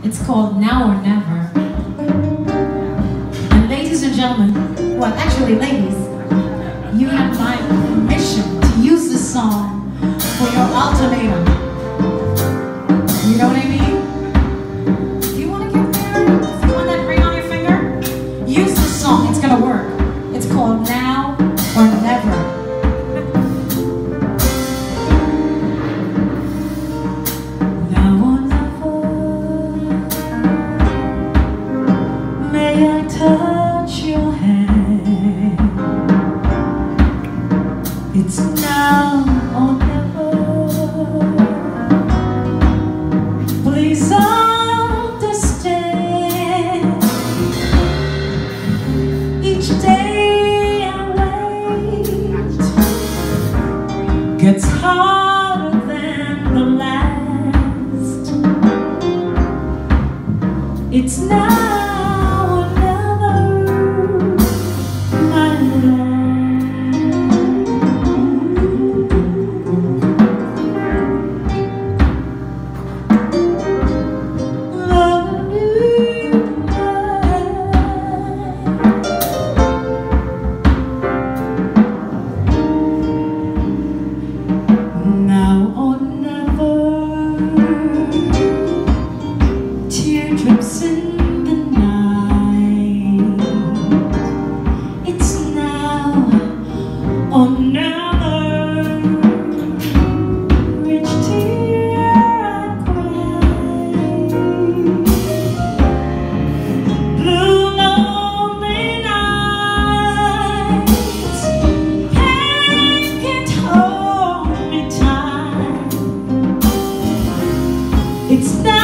It's called Now or Never. And ladies and gentlemen, well, actually ladies, you have my permission to use this song for your ultimatum. You know what I mean? Do you want to get married? If you want that ring on your finger, use this song. It's gonna work. It's called Now or Never. Touch your hand. It's now or never. Please understand. Each day I wait gets harder than the last. It's now. Teardrops in the night. It's now or never. Each tear I cry. Blue lonely nights. Pain can't hold me tight. It's now.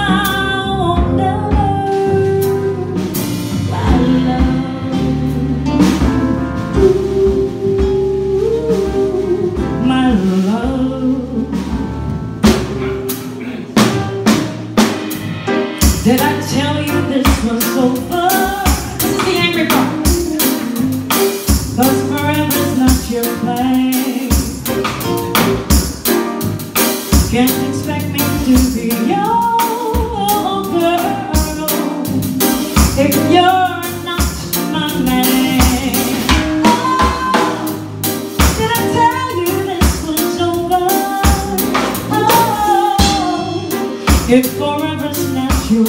Did I tell you this was over? This is the angry part. 'Cause forever's not your place. Can't expect me to be your girl if you're not my man. Oh, did I tell you this was over? Oh, if forever's not your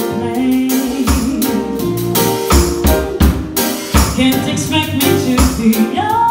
place, can't expect me to be yours.